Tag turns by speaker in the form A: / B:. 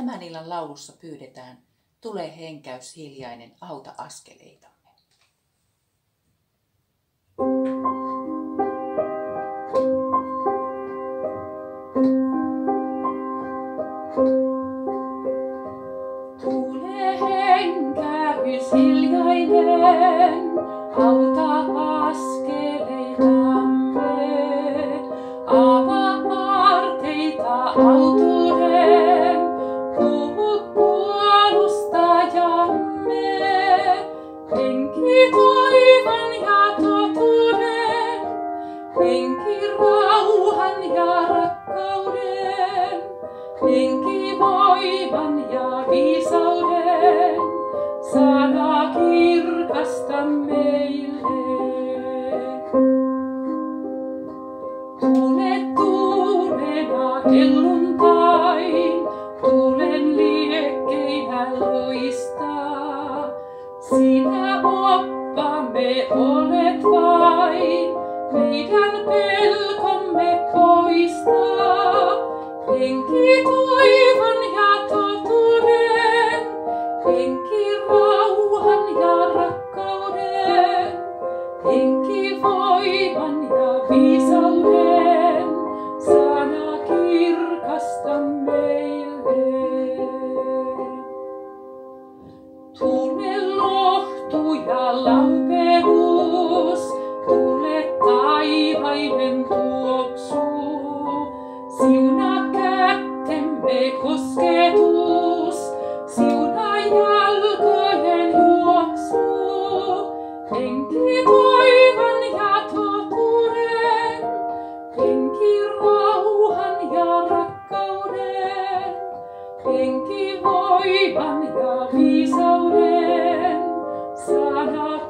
A: Tämän illan laulussa pyydetään: Tule henkäys hiljainen, auta askeleitamme.
B: Tule henkäys hiljainen, auta askeleitamme, avaa harteita autuuden, puhu puolustajamme. Henki toivon ja totuuden, henki rauhan ja rakkauden, henki voiman ja viisauden, sana kirkasta meille. Tule tuulena helluntain, tulen liekkeinä loistaa. Sinä oppamme olet vain, meidän pelkomme poistaa. Henki toivon ja totuuden, henki rauhan ja rakkauden, henki voiman ja viisauden, sana kirkasta meille. Tule lohtu ja laupeus, tule taivaiden tuoksu, siunaa kättemme kosketus, siunaa jalkojen juoksu. Henki toivon ja totuuden, henki rauhan ja rakkauden, henki voiman ja viisauden, sana